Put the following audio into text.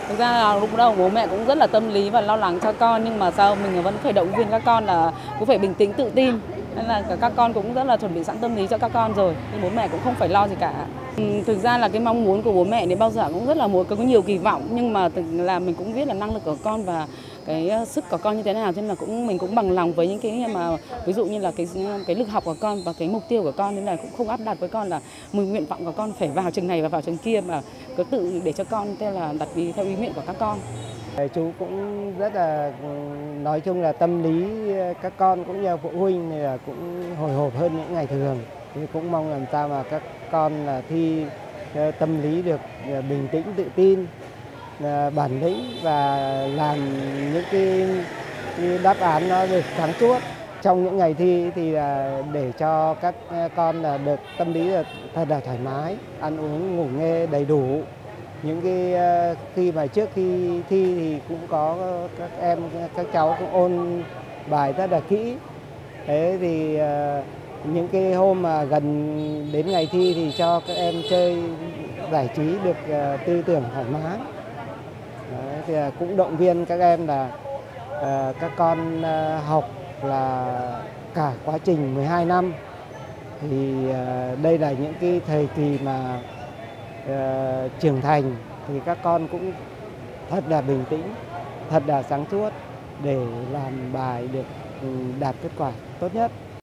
Thực ra là lúc đầu bố mẹ cũng rất là tâm lý và lo lắng cho con, nhưng mà sao mình vẫn phải động viên các con là cũng phải bình tĩnh tự tin. Nên là các con cũng rất là chuẩn bị sẵn tâm lý cho các con rồi, nhưng bố mẹ cũng không phải lo gì cả. Thực ra là cái mong muốn của bố mẹ đến bao giờ cũng rất là muốn có nhiều kỳ vọng, nhưng mà là mình cũng biết là năng lực của con và cái sức của con như thế nào, cho nên là mình cũng bằng lòng với những cái mà ví dụ như là cái lực học của con và cái mục tiêu của con, nên là cũng không áp đặt với con là nguyện vọng của con phải vào trường này và vào trường kia, mà cứ tự để cho con đặt đi theo ý nguyện của các con. Chú cũng rất là nói chung là tâm lý các con cũng như phụ huynh thì là cũng hồi hộp hơn những ngày thường. Thì cũng mong làm sao mà các con là thi tâm lý được bình tĩnh, tự tin, bản lĩnh và làm những cái đáp án nó được sáng suốt. Trong những ngày thi thì là để cho các con là được tâm lý là thật là thoải mái, ăn uống ngủ nghe đầy đủ. Những cái khi mà trước khi thi thì cũng có các cháu cũng ôn bài rất là kỹ. Thế thì những cái hôm mà gần đến ngày thi thì cho các em chơi giải trí được tư tưởng thoải mái. Đấy, thì cũng động viên các em là các con học là cả quá trình 12 năm thì đây là những cái thời kỳ mà trưởng thành, thì các con cũng thật là bình tĩnh, thật là sáng suốt để làm bài được đạt kết quả tốt nhất.